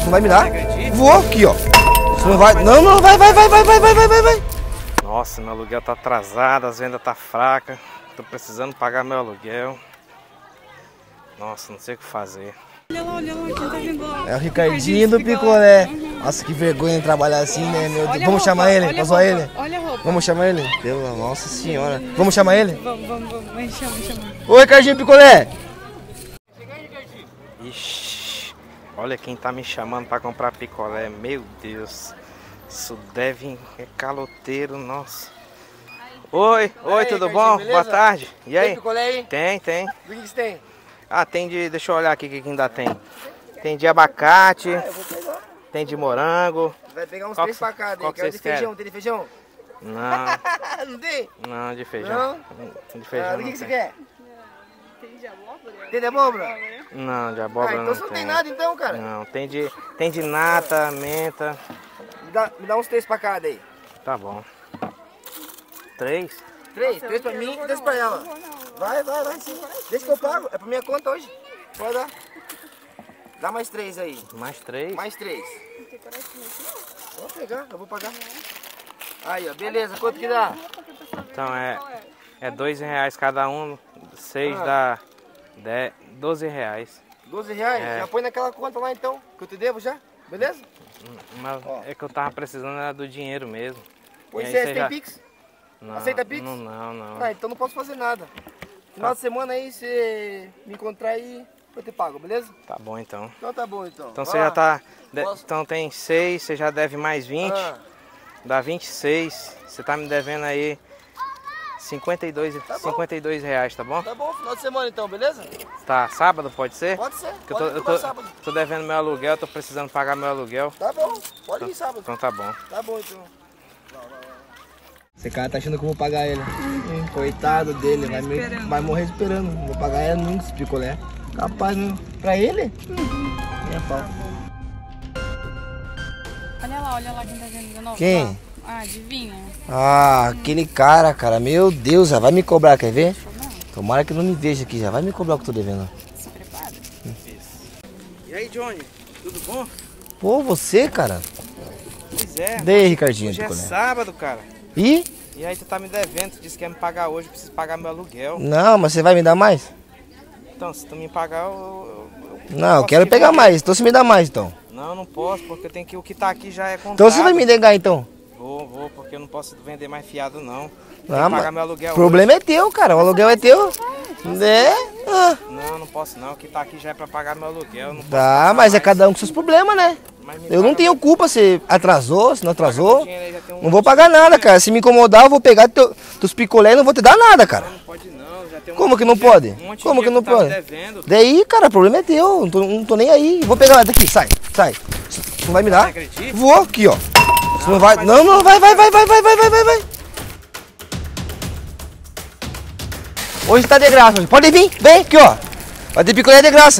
não vai me dar? Vou aqui, ó. Você não vai. Não, não, vai. Nossa, meu aluguel tá atrasado, as vendas tá fraca. Tô precisando pagar meu aluguel. Nossa, não sei o que fazer. Olha lá, quem tá vindo lá. É o Ricardinho do Picolé. Nossa, que vergonha de trabalhar assim, né, meu Deus. Vamos chamar ele? Posso zoar ele? Olha a roupa. Vamos chamar ele? Nossa senhora. Vamos chamar ele? Vamos, chama. Ô, Ricardinho Picolé. Ixi, olha quem tá me chamando pra comprar picolé. Meu Deus, isso deve é caloteiro, nossa. Oi, tudo bom? beleza? Boa tarde. E aí? Tem picolé aí? Tem. O que você tem? Ah, tem de... Deixa eu olhar aqui o que ainda tem. Tem de abacate, Eu vou pegar. tem de morango. Vai pegar uns Qual 3 que- facadas aí. qual que Quero de vocês querem? feijão. Tem de feijão? Não, Não tem? não, de feijão. De feijão O não que você tem. quer? Tem de abóbora? Tem de abóbora? Não, de abóbora Então não você não tem. tem nada então, cara. Não, tem de nata, menta. Me dá uns 3 facadas aí. Tá bom. 3? 3 pra mim e 3 pra ela. Vai sim. Deixa que eu pago. É pra minha conta hoje. Pode dar. Dá mais 3 aí. Mais 3? Mais 3. Vou pegar, eu vou pagar. Aí, ó, beleza. Quanto que dá? Então é R$2 cada um, 6 dá 12 reais. 12 reais? É. Já põe naquela conta lá então, que eu te devo já. Beleza? Mas é que eu tava precisando era do dinheiro mesmo. Pois E aí é, você você tem já- Pix? Não, Aceita Pix? Não. Ah, então não posso fazer nada. Final de semana aí, você me encontrar aí, eu te pago, beleza? Tá bom então. Então tá bom então. Então Vai você lá. já tá. Posso? Então tem 6, você já deve mais 20. Ah, Dá 26. Você tá me devendo aí 52 reais, tá bom? tá bom, final de semana então, beleza? Tá, sábado pode ser? Pode ser, Porque pode ir sábado. tô devendo meu aluguel, tô precisando pagar meu aluguel. Tá bom, pode ir sábado. Então tá bom. Tá bom então. Esse cara tá achando que eu vou pagar ele. Coitado dele, vai morrer esperando. Não vou pagar ele nunca esse picolé. Capaz, não. Pra ele? Minha pau. Olha lá quem tá vindo de novo. Quem? Lá. Ah, adivinha? Ah, aquele cara, meu Deus, já vai me cobrar, quer ver? Tomara que não me veja aqui, já vai me cobrar o que eu tô devendo. Se prepara. E aí, Johnny? Tudo bom? Pô, você, cara? Pois é. Daí, Ricardinho, Hoje é picolé. sábado, cara. E? E aí tu tá me devendo, tu disse que ia me pagar hoje, eu preciso pagar meu aluguel. Não, mas você vai me dar mais? Então, se tu me pagar, Não, eu posso quero te pegar vender. mais, então você me dá mais, então. Não, não posso, porque tem que o que tá aqui já é comprado. Então você vai me negar, então. Vou, porque eu não posso vender mais fiado, não. Tem Ah, que mas pagar meu aluguel o problema é teu, cara, o aluguel é teu. É? Ah. hoje. Não posso não, o que tá aqui já é pra pagar meu aluguel. Não posso Tá, passar mas é mais. cada um com seus problemas, né? Mas me Eu não paga tenho meu- culpa se atrasou, se não paga atrasou. meu dinheiro aí, já tem um Não vou monte pagar de- nada, cara. Se me incomodar, eu vou pegar teus picolé e não vou te dar nada, cara. Não pode não, já tem um Como monte que não de- pode? um monte de Como que dia não tu tá me pode? devendo. Daí, cara, o problema é teu. Não tô nem aí. Vou pegar daqui, sai. Você não vai me dar? Não acredita? Vou aqui, ó. Você não vai. mas- Não, vai. Hoje tá de graça. Hoje. Pode vir, vem aqui, ó. Vai ter picolé de graça.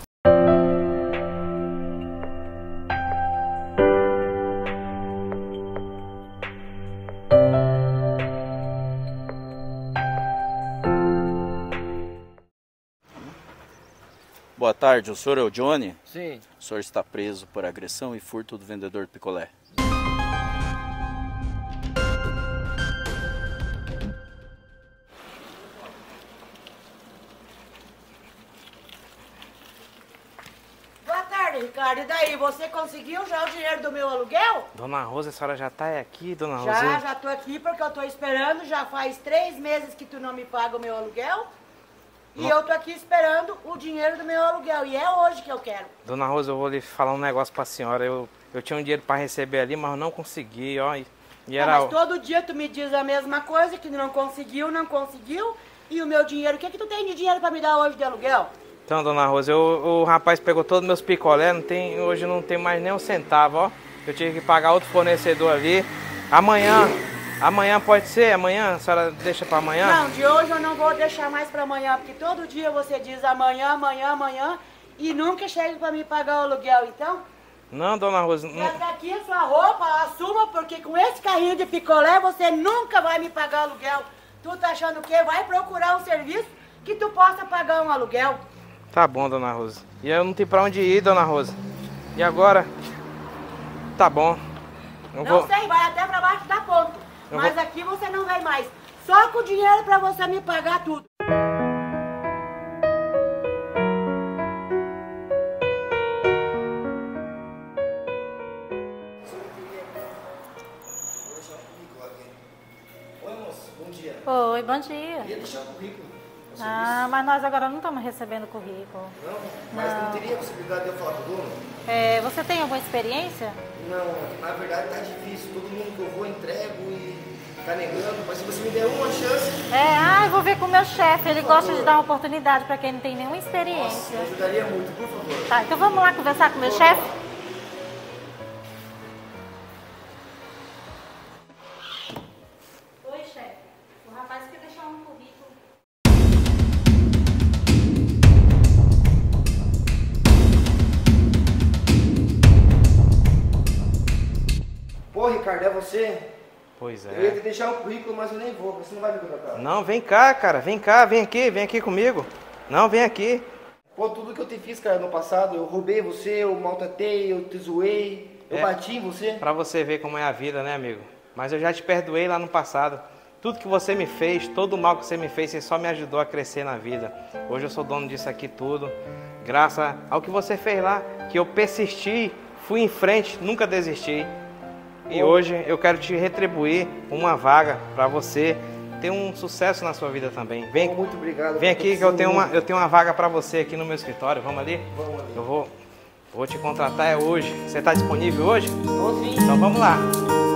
Boa tarde, o senhor é o Johnny? Sim. O senhor está preso por agressão e furto do vendedor de picolé. Boa tarde, Ricardo. E daí, você conseguiu já o dinheiro do meu aluguel? Dona Rosa, a senhora já tá aqui, Dona Rosa? Já tô aqui porque eu tô esperando. Já faz 3 meses que tu não me paga o meu aluguel. E eu tô aqui esperando o dinheiro do meu aluguel. E é hoje que eu quero. Dona Rosa, eu vou lhe falar um negócio pra senhora. Eu tinha um dinheiro pra receber ali, mas eu não consegui, ó. E Ah, era... mas todo dia tu me diz a mesma coisa, que não conseguiu. E o meu dinheiro, o que tu tem de dinheiro pra me dar hoje de aluguel? Então, Dona Rosa, o rapaz pegou todos meus picolé, hoje não tem mais nem um centavo, ó. Eu tive que pagar outro fornecedor ali. Amanhã pode ser? Amanhã? A senhora deixa pra amanhã? Não, de hoje eu não vou deixar mais pra amanhã, porque todo dia você diz amanhã, e nunca chega pra me pagar o aluguel, então... Não, Dona Rosa, Essa aqui é sua roupa, assuma, porque com esse carrinho de picolé você nunca vai me pagar aluguel. Tu tá achando o quê? Vai procurar um serviço que tu possa pagar um aluguel. Tá bom, Dona Rosa. E eu não tenho pra onde ir, Dona Rosa. E agora? Tá bom. Eu Não vou... sei, vai até pra baixo da ponta. Mas aqui você não vem mais. Só com o dinheiro pra você me pagar tudo. Oi, moço, bom dia. Oi, bom dia. Queria deixar o currículo. Ah, mas nós agora não estamos recebendo currículo. Não, mas não teria possibilidade de eu falar com o dono? Você tem alguma experiência? Não, na verdade tá difícil. Todo mundo que eu vou entrego e tá negando. Mas se você me der uma chance... Eu vou ver com o meu chefe. Ele gosta de dar uma oportunidade para quem não tem nenhuma experiência. Me ajudaria muito, por favor. Tá, então vamos lá conversar com o meu chefe? Oi, chefe. O rapaz quer deixar um currículo. Pô, Ricardo, é você? Pois Eu ia é. te deixar um currículo, mas eu nem vou. Você não vai me contratar. Não, vem cá, cara. Vem cá, vem aqui comigo. Não, vem aqui. Pô, tudo que eu te fiz, cara, no passado, eu roubei você, eu maltratei, eu te zoei, eu bati em você. Pra você ver como é a vida, né, amigo? Mas eu já te perdoei lá no passado. Tudo que você me fez, todo o mal que você me fez, você só me ajudou a crescer na vida. Hoje eu sou dono disso aqui tudo. Graças ao que você fez lá, que eu persisti, fui em frente, nunca desisti. E hoje eu quero te retribuir uma vaga pra você ter um sucesso na sua vida também. Vem, Muito obrigado. vem aqui que eu tenho uma vaga pra você aqui no meu escritório. Vamos ali? Vamos ali. Eu vou te contratar hoje. Você tá disponível hoje? Tô sim. Então vamos lá.